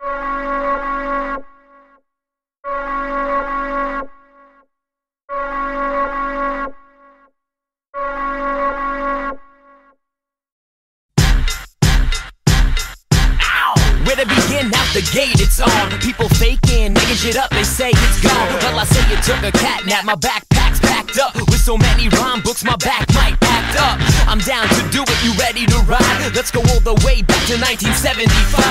Where to begin? Out the gate, it's on. People faking, making shit up, they say it's gone. Well, I say you took a cat nap, my backpack's packed up. With so many rhyme books, my back might act up. I'm down to do it, you ready to ride? Let's go all the way back to 1975.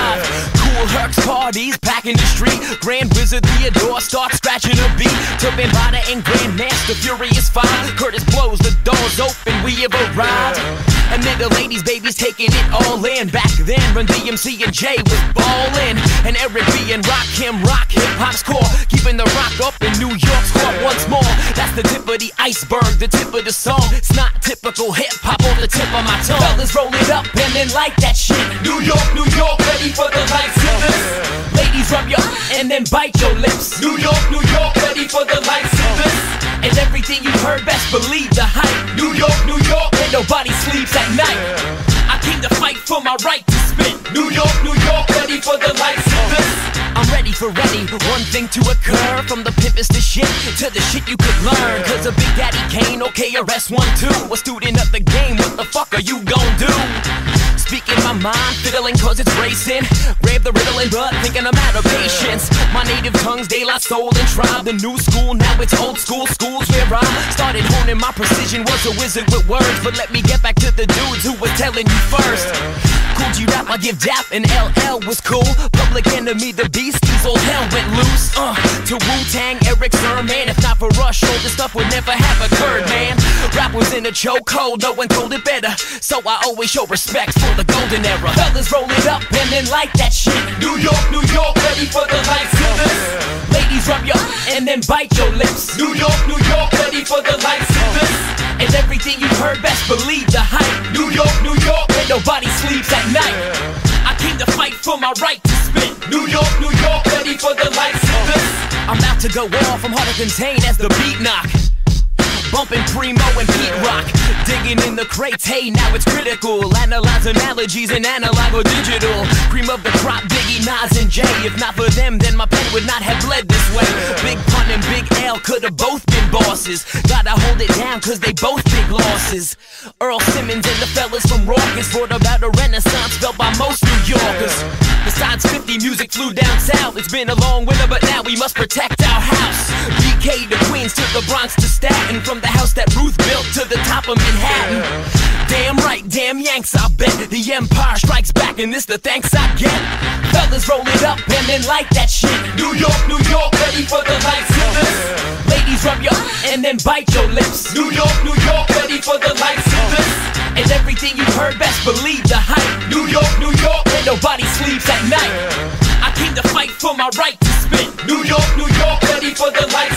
Cool Herc's parties, packing the street. Grand Wizard Theodore starts scratching a beat. Turbine Bada and Grandmaster Furious 5. Curtis blows the doors open, we have arrived. And then the ladies, babies taking it all in. Back then, Run DMC and Jay was ballin'. And Eric B and Rakim rock hip-hop's core. Keeping the rock up in New York's court once more. That's the tip of the iceberg, the tip of the song. It's not typical hip-hop on the tip of my tongue. Fellas roll it up and then light that shit. New York, ready for the lights in this. Ladies rub your and then bite your lips. New York, ready for the lights in this. And everything you heard, best believe the hype. New York, and nobody sleeps at night. I came to fight for my right to spit. New York, ready for the lights in this. I'm ready for one thing to occur. From the pimpest to shit, to the shit you could learn. Cause a Big Daddy Kane, KRS-One, 2. A student of the game, what the fuck are you gon' do? Speaking my mind, fiddling cause it's racing. Grab the riddling, but thinking I'm out of patience. My native tongue's De La Soul and Tribe. The new school, now it's old school. Schools where I started honing my precision. Was a wizard with words, but let me get back to the dudes who was telling you first. Cool G-Rap, I give Dap, and LL was cool. Public Enemy, the Beasties, all hell went loose. To Wu-Tang, Eric Sermon. If not for us, all this stuff would never have occurred, man. Rap was in a chokehold, no one told it better. So I always show respect for the golden era. Fellas roll it up and then light that shit. New York, ready for the lights in this. Ladies rub your and then bite your lips. New York, ready for the lights in this. And everything you heard, best believe the hype. New York, and nobody sleeps at night. I came to fight for my right to spit. New York, ready for the lights in this. I'm about to go off, I'm hard to contain as the beat knock. Bumping Primo and Pete Rock. Digging in the crates, hey, now it's critical. Analyze analogies in analog or digital. Cream of the crop, Biggie, Nas, and Jay. If not for them, then my pen would not have bled this way. Big Pun and Big L could have both been bosses. Gotta hold it down, cause they both big losses. Earl Simmons and the fellas from Raucous brought about a renaissance felt by most New Yorkers. Besides 50, music flew down south. It's been a long winter, but now we must protect our house. BK to Queens, to the Bronx to Staten. From the house that Ruth built to the top of Manhattan. Damn right, damn Yanks, I bet. The Empire strikes back and this the thanks I get. Fellas roll it up and then light that shit. New York, ready for the lights in this. Ladies rub your and then bite your lips. New York, ready for the lights in this. And everything you heard, best believe the hype. New York, and nobody sleeps at night. I came to fight for my right to spit. New York, ready for the lights